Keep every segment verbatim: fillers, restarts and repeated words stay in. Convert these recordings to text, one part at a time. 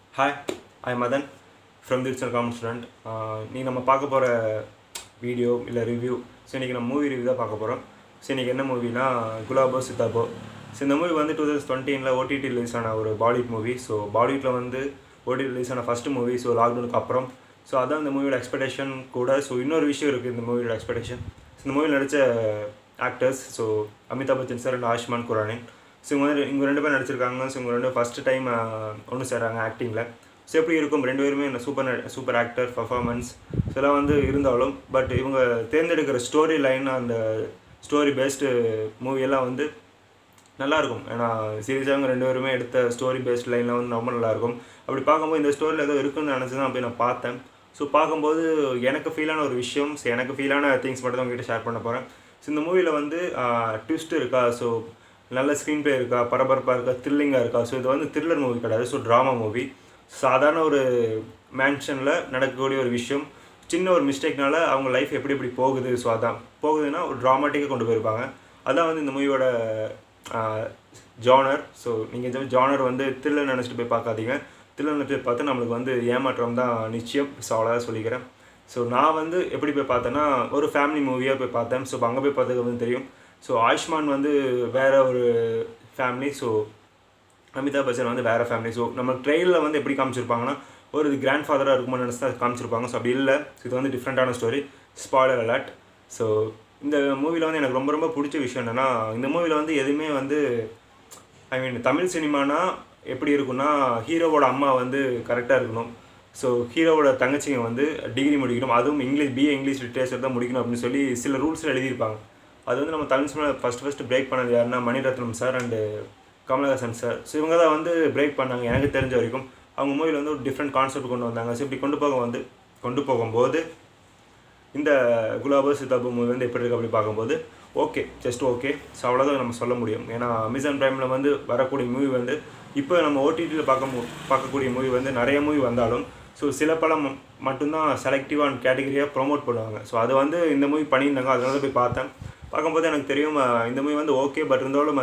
Hi, I'm Madan from the Richard Common Student. நீ நம்ம பார்க்க போகிற வீடியோ இல்லை ரிவ்யூ ஸோ இன்றைக்கி நம்ம மூவி ரிவ்யூ தான் பார்க்க போகிறோம். ஸோ இன்றைக்கி என்ன மூவினா குலாபோ சித்தாபோ. ஸோ இந்த மூவி வந்து டூ தௌசண்ட் டுவெண்ட்டீனில் ஓடிடி ரிலீஸ் ஆன ஒரு பாலிவுட் மூவி. ஸோ பாலிவுட்டில் வந்து ஓடிடி ரிலீஸ் ஆன ஃபஸ்ட்டு மூவி. ஸோ லாக்டவுனுக்கு அப்புறம் ஸோ அதான் இந்த மூவியோட எக்ஸ்பெக்டேஷன் கூட. ஸோ இன்னொரு விஷயம் இருக்குது இந்த மூவியோட எக்ஸ்பெக்டேஷன். இந்த மூவியில் நடித்த actors so Amitabh Bachchan sir and Ayushmann குரானின். ஸோ இவங்க வந்து இவங்க ரெண்டு பேர் நடிச்சிருக்காங்க. ஸோ இவங்க ரெண்டு ஃபஸ்ட்டு டைம் ஒன்று சேர்றாங்க ஆக்டிங்கில். ஸோ எப்படி இருக்கும் ரெண்டு பேருமே சூப்பர் சூப்பர் ஆக்டர் பர்ஃபார்மன்ஸ் இதெல்லாம் வந்து இருந்தாலும் பட் இவங்க தேர்ந்தெடுக்கிற ஸ்டோரி லைன் அந்த ஸ்டோரி பேஸ்டு மூவியெல்லாம் வந்து நல்லாயிருக்கும். ஏன்னா சீரியஸாக அவங்க ரெண்டு பேருமே எடுத்த ஸ்டோரி பேஸ்ட் லைனில் வந்து ரொம்ப நல்லாயிருக்கும். அப்படி பார்க்கும்போது இந்த ஸ்டோரியில் ஏதோ இருக்குன்னு நினச்சி தான் போய் நான் பார்த்தேன். ஸோ பார்க்கும்போது எனக்கு ஃபீலான ஒரு விஷயம் ஸோ எனக்கு ஃபீலான திங்ஸ் மட்டும் தான் உங்ககிட்ட ஷேர் பண்ண போகிறேன். ஸோ இந்த மூவியில் வந்து ட்விஸ்ட் இருக்கா, ஸோ நல்ல ஸ்க்ரீன் ப்ளே இருக்கா, பரபரப்பாக இருக்கா, த்ரில்லிங்காக இருக்கா. ஸோ இது வந்து த்ரில்லர் மூவி கிடையாது, ஸோ ட்ராமா மூவி. சாதாரண ஒரு மேன்ஷனில் நடக்கக்கூடிய ஒரு விஷயம், சின்ன ஒரு மிஸ்டேக்னால அவங்க லைஃப் எப்படி எப்படி போகுது. ஸோ அதான் போகுதுன்னா ஒரு ட்ராமாட்டிக்காக கொண்டு போயிருப்பாங்க. அதான் வந்து இந்த மூவியோட ஜானர். ஸோ நீங்கள் இந்த ஜானர் வந்து த்ரில்லர் நினச்சிட்டு போய் பார்க்காதீங்க. த்ரில்லர் நினச்சிட்டு பார்த்து நம்மளுக்கு வந்து ஏமாற்றம் தான் நிச்சயம். ஸோ அவ்வளோதான் சொல்லிக்கிறேன். ஸோ நான் வந்து எப்படி போய் பார்த்தேன்னா ஒரு ஃபேமிலி மூவியாக போய் பார்த்தேன். ஸோ அங்கே போய் பார்த்ததுக்கு வந்து தெரியும். ஸோ ஆயுஷ்மான் வந்து வேறு ஒரு ஃபேமிலி, ஸோ அமிதாப் பச்சன் வந்து வேறு ஃபேமிலி. ஸோ நம்ம ட்ரெயிலில் வந்து எப்படி காமிச்சிருப்பாங்கன்னா ஒரு இது கிராண்ட் ஃபாதராக இருக்கும்னு நினச்சி தான் காமிச்சிருப்பாங்க. ஸோ அப்படி இல்லை, இது வந்து டிஃப்ரெண்ட்டான ஸ்டோரி. Spoiler alert. ஸோ இந்த மூவியில் வந்து எனக்கு ரொம்ப ரொம்ப பிடிச்ச விஷயம் என்னென்னா இந்த மூவியில் வந்து எதுவுமே வந்து ஐ மீன் தமிழ் சினிமானா எப்படி இருக்குன்னா ஹீரோவோட அம்மா வந்து கரெக்டாக இருக்கணும், ஸோ ஹீரோவோட தங்கச்சிங்க வந்து டிகிரி முடிக்கணும், அதுவும் இங்கிலீஷ் பிஏ இங்கிலீஷ் லிட்ரேச்சர் தான் முடிக்கணும் அப்படின்னு சொல்லி சில ரூல்ஸில் எழுதியிருப்பாங்க. அது வந்து நம்ம Tamil cinema first first break பண்ணது யாருன்னா Mani Ratnam sir and Kamal Haasan sir. So இவங்க தான் வந்து பிரேக் பண்ணாங்க எனக்கு தெரிஞ்ச வரைக்கும். அவங்க மூவியில் வந்து ஒரு டிஃப்ரெண்ட் கான்செப்ட் கொண்டு வந்தாங்க. ஸோ இப்படி கொண்டு போக வந்து கொண்டு போகும்போது இந்த குலாபோ சித்தாபோ மூவி வந்து எப்படி இருக்குது அப்படி பார்க்கும்போது ஓகே, ஜஸ்ட் ஓகே. ஸோ அவ்வளோதான் நம்ம சொல்ல முடியும். ஏன்னா அமேசான் ப்ரைமில் வந்து வரக்கூடிய மூவி வந்து இப்போ நம்ம ஓடிடியில் பார்க்க பார்க்கக்கூடிய மூவி வந்து நிறைய மூவி வந்தாலும் ஸோ சில படம் மட்டும்தான் செலக்டிவாக அண்ட் கேட்டகரியாக ப்ரொமோட் பண்ணுவாங்க. ஸோ அது வந்து இந்த மூவி பண்ணியிருந்தாங்க. அதனால தான் போய் பார்த்தேன். பார்க்கும்போது எனக்கு தெரியும் இந்த மூவி வந்து ஓகே, பட் இருந்தாலும்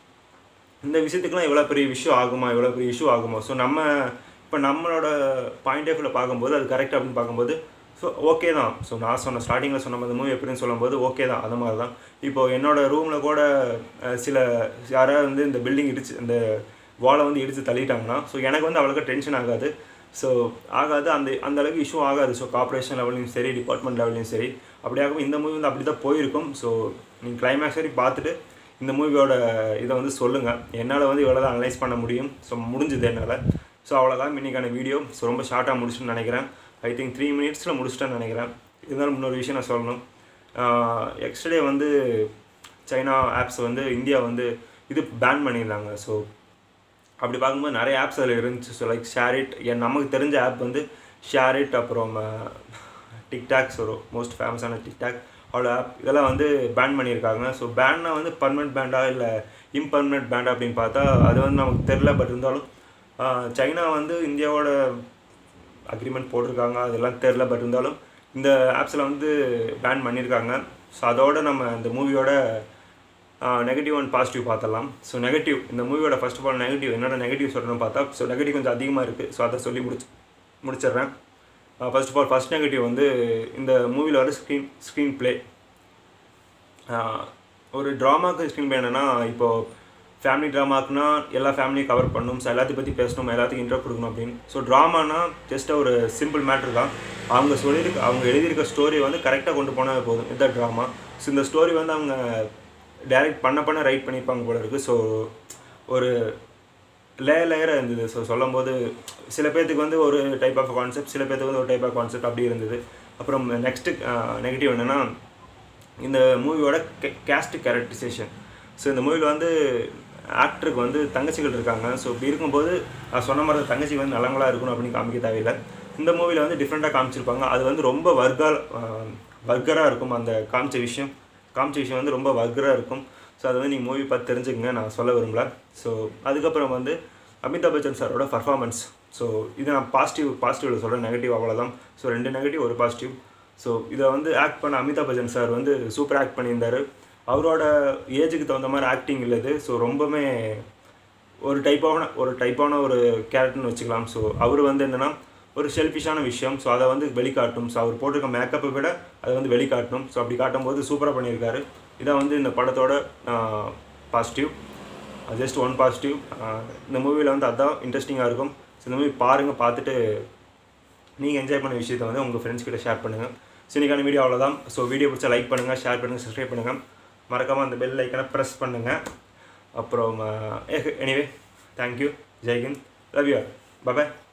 இந்த விஷயத்துக்குலாம் இவ்வளோ பெரிய இஷ்யூ ஆகுமா இவ்வளோ பெரிய இஷ்யூ ஆகுமா ஸோ நம்ம இப்போ நம்மளோட பாயிண்ட் ஆஃப் வியூவில் பார்க்கும்போது அது கரெக்டாக அப்படின்னு பார்க்கும்போது ஸோ ஓகே தான். ஸோ நான் சொன்ன ஸ்டார்டிங்கில் சொன்ன அந்த மூவி எப்படின்னு சொல்லும்போது ஓகே தான். அது மாதிரி தான் இப்போது என்னோடய ரூமில் கூட சில யாராவது வந்து இந்த பில்டிங் இடிச்சு இந்த வாலை வந்து இடித்து தள்ளிட்டாங்கன்னா ஸோ எனக்கு வந்து அவ்வளோக்கா டென்ஷன் ஆகாது. ஸோ ஆகாது, அந்த அந்த அளவுக்கு இஷ்யூ ஆகாது. ஸோ கார்பரேஷன் லெவல்லையும் சரி, டிபார்ட்மெண்ட் லெவல்லையும் சரி. அப்படியாகவும் இந்த மூவி வந்து அப்படி தான் போயிருக்கும். ஸோ நீங்கள் கிளைமேக்ஸ் வரைக்கும் பார்த்துட்டு இந்த மூவியோட இதை வந்து சொல்லுங்கள். என்னால் வந்து இவ்வளோ தான் அனலைஸ் பண்ண முடியும். ஸோ முடிஞ்சுது என்னால். ஸோ அவ்வளோதான் இன்றைக்கான வீடியோ. ஸோ ரொம்ப ஷார்ட்டாக முடிச்சுன்னு நினைக்கிறேன். ஐ திங்க் த்ரீ மினிட்ஸில் முடிச்சுட்டேன்னு நினைக்கிறேன். இருந்தாலும் இன்னொரு விஷயம் நான் சொல்லணும். எக்ஸ்டர்டே வந்து சைனா ஆப்ஸ் வந்து இந்தியா வந்து இது பேன் பண்ணியிருந்தாங்க. ஸோ அப்படி பார்க்கும்போது நிறைய ஆப்ஸ் அதில் இருந்துச்சு. ஸோ லைக் ஷேரிட், என் நமக்கு தெரிஞ்ச ஆப் வந்து ஷேரிட், அப்புறம் டிக்டாக், ஸோ மோஸ்ட் ஃபேமஸான டிக்டாக் அவ்வளோ ஆப் இதெல்லாம் வந்து பேன் பண்ணியிருக்காங்க. ஸோ பேன்னா வந்து பர்மனெண்ட் பேண்டா இல்லை இம்பர்மனெண்ட் பேண்டா அப்படின்னு பார்த்தா அது வந்து நமக்கு தெரில. பட் இருந்தாலும் சைனா வந்து இந்தியாவோட அக்ரிமெண்ட் போட்டிருக்காங்க, அதெல்லாம் தெரில. பட் இருந்தாலும் இந்த ஆப்ஸில் வந்து பேன் பண்ணியிருக்காங்க. ஸோ அதோடு நம்ம இந்த மூவியோட நெகட்டிவ் அண்ட் பாசிட்டிவ் பார்த்தலாம். ஸோ நெகட்டிவ், இந்த மூவியோட ஃபர்ஸ்ட் ஆஃப் ஆல் நெகட்டிவ் என்னோட நெகட்டிவ் சொல்லணும்னு பார்த்தா ஸோ நெகட்டிவ் கொஞ்சம் அதிகமாக இருக்குது. ஸோ அதை சொல்லி முடிச்சு முடிச்சிடுறேன். First of all first negative வந்து இந்த மூவியில் வர ஸ்க்ரீன் ஸ்க்ரீன் ப்ளே. ஒரு ட்ராமாவுக்கு ஸ்க்ரீன் ப்ளே என்னென்னா இப்போது ஃபேமிலி ட்ராமாக்குனா எல்லா ஃபேமிலியும் கவர் பண்ணணும், ஸோ எல்லாத்தையும் பற்றி பேசணும், எல்லாத்துக்கும் இன்ட்ரோ கொடுக்கணும் அப்படின்னு. ஸோ ட்ராமானா ஜஸ்ட் ஒரு சிம்பிள் மேட்ரு தான். அவங்க சொல்லியிருக்க அவங்க எழுதியிருக்க ஸ்டோரியை வந்து கரெக்டாக கொண்டு போனால் போதும், இதுதான் ட்ராமா. ஸோ இந்த ஸ்டோரி வந்து அவங்க டைரக்ட் பண்ண பண்ண ரைட் பண்ணியிருப்பாங்க போல இருக்குது. ஸோ ஒரு லேயர் லேயராக இருந்தது. ஸோ சொல்லும் போது சில பேர்த்துக்கு வந்து ஒரு டைப் ஆஃப் கான்செப்ட், சில பேர்த்துக்கு வந்து ஒரு டைப் ஆஃப் கான்செப்ட் அப்படி இருந்தது. அப்புறம் நெக்ஸ்ட்டு நெகட்டிவ் என்னென்னா இந்த மூவியோட கே கேஸ்ட் கேரக்டரைசேஷன். ஸோ இந்த மூவியில் வந்து ஆக்டருக்கு வந்து தங்கச்சிகள் இருக்காங்க. ஸோ இப்படி இருக்கும்போது சொன்ன மாதிரி தங்கச்சி வந்து நலங்களாக இருக்கணும் அப்படின்னு காமிக்க தேவையில்லை. இந்த மூவியில் வந்து டிஃப்ரெண்ட்டாக காமிச்சிருப்பாங்க. அது வந்து ரொம்ப வர்கால் வர்கராக இருக்கும். அந்த காமிச்ச விஷயம் காமிச்ச விஷயம் வந்து ரொம்ப வர்கராக இருக்கும். ஸோ அதை வந்து நீங்கள் மூவி பார்த்து தெரிஞ்சுக்கங்க, நான் சொல்ல விரும்பல. ஸோ அதுக்கப்புறம் வந்து அமிதாப் பச்சன் சாரோட பர்ஃபார்மன்ஸ். ஸோ இது நான் பாசிட்டிவ் பாசிட்டிவில் சொல்கிறேன், நெகட்டிவ் அவ்வளோதான். ஸோ ரெண்டு நெகட்டிவ் ஒரு பாசிட்டிவ். ஸோ இதை வந்து ஆக்ட் பண்ண அமிதாப் பச்சன் சார் வந்து சூப்பர் ஆக்ட் பண்ணியிருந்தார். அவரோட ஏஜுக்கு தகுந்த மாதிரி ஆக்டிங் இல்லது. ஸோ ரொம்பவுமே ஒரு டைப்பான ஒரு டைப்பான ஒரு கேரக்டர்னு வச்சுக்கலாம். ஸோ அவர் வந்து என்னென்னா ஒரு செல்ஃபிஷான விஷயம். ஸோ அதை வந்து வெளிக்காட்டும். ஸோ அவர் போட்டிருக்க மேக்கப்பை விட அதை வந்து வெளிக்காட்டணும். ஸோ அப்படி காட்டும்போது சூப்பராக பண்ணியிருக்காரு. இதான் வந்து இந்த படத்தோட பாசிட்டிவ், ஜஸ்ட் ஒன் பாசிட்டிவ். இந்த மூவியில் வந்து அதுதான் இன்ட்ரெஸ்டிங்காக இருக்கும். ஸோ இந்த மூவி பாருங்கள், பார்த்துட்டு நீங்கள் என்ஜாய் பண்ண விஷயத்தை வந்து உங்கள் ஃப்ரெண்ட்ஸ் கிட்ட ஷேர் பண்ணுங்கள். ஸோ இன்றைக்கான வீடியோ அவ்வளோதான். ஸோ வீடியோ பிடிச்சா லைக் பண்ணுங்கள், ஷேர் பண்ணுங்கள், சப்ஸ்கிரைப் பண்ணுங்கள், மறக்காமல் அந்த பெல் ஐக்கனை ப்ரெஸ் பண்ணுங்கள். அப்புறம் எனிவே தேங்க்யூ, ஜெய்ஹிந்த், லவ் யூ, பாய்.